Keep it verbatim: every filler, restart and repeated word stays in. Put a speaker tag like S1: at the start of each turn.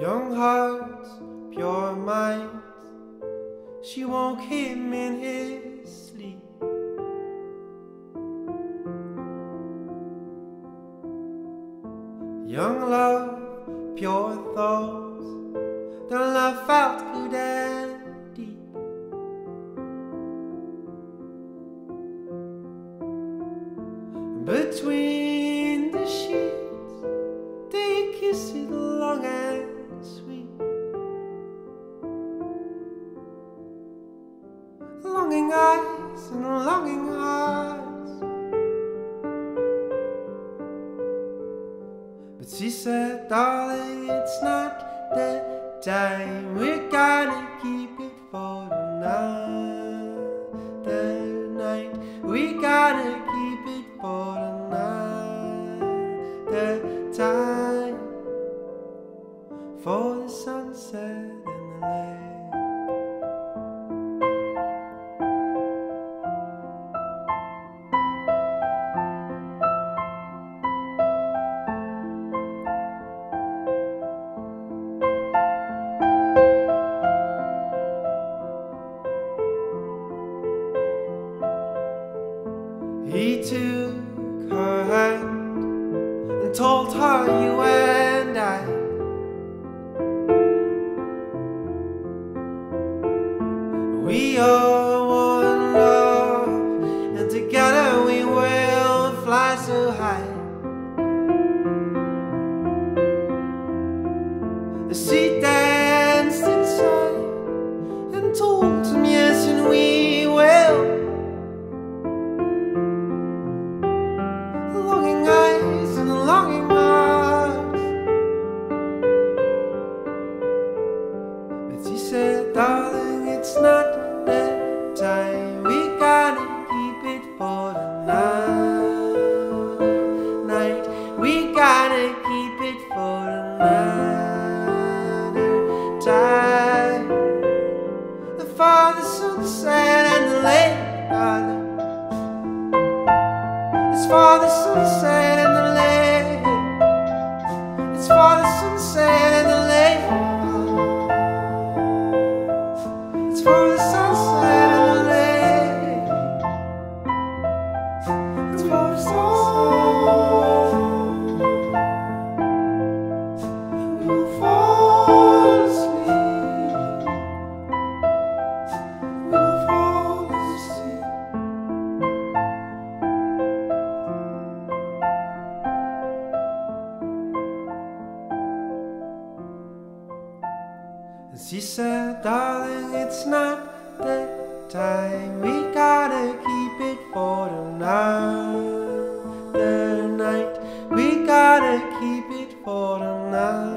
S1: Young hearts, pure minds, she woke him in his sleep. Young love, pure thoughts, the love felt good and deep. Between the sheets, they kissed it long and sweet. Longing eyes and longing hearts. But she said, darling, it's not the time. We're gonna keep it for another night. We gotta keep it for another time. For the sunset and the lake. He took her hand and told her, you and I, we are one love, and together we will fly so high. She danced inside and told him yes, and we will. Longing eyes and longing hearts. But she said, darling, it's not that time. We gotta keep it for another night. We gotta keep it for another time. For the sunset and the lake, darling. It's for the sunset and the lake. It's for the sunset and the lake. It's for the sunset and the lake. It's for the sunset. We'll fall asleep. We'll fall asleep. And she said, darling, it's not that time. We gotta keep it for another night. We gotta keep it for another